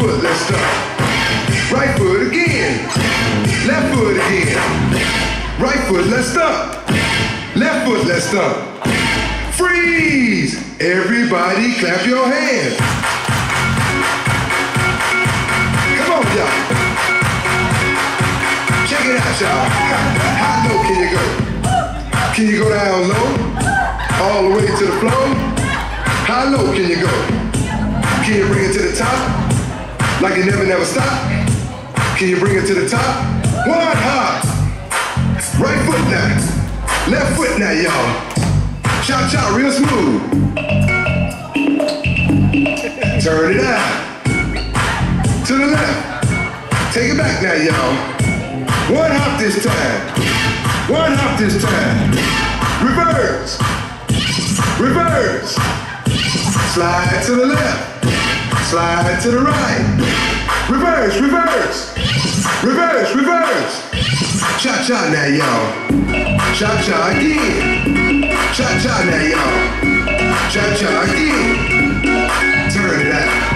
foot, let's start. Right foot again. Left foot again. Right foot, let's start. Left foot, let's start. Freeze! Everybody clap your hands. Come on, y'all. Check it out, y'all. How low can you go? Can you go down low? All the way to the floor? How low can you go? Can you bring it to the top? Like you never stop? Can you bring it to the top? One hop. Right foot now. Left foot now, y'all. Cha-cha, real smooth. Turn it out. To the left. Take it back now, y'all. One hop this time. One hop this time. Reverse. Reverse. Slide to the left. Slide to the right. Reverse, reverse. Reverse, reverse. Cha-cha now, y'all. Cha-cha again. Cha-cha now, y'all. Cha-cha again. Turn it out.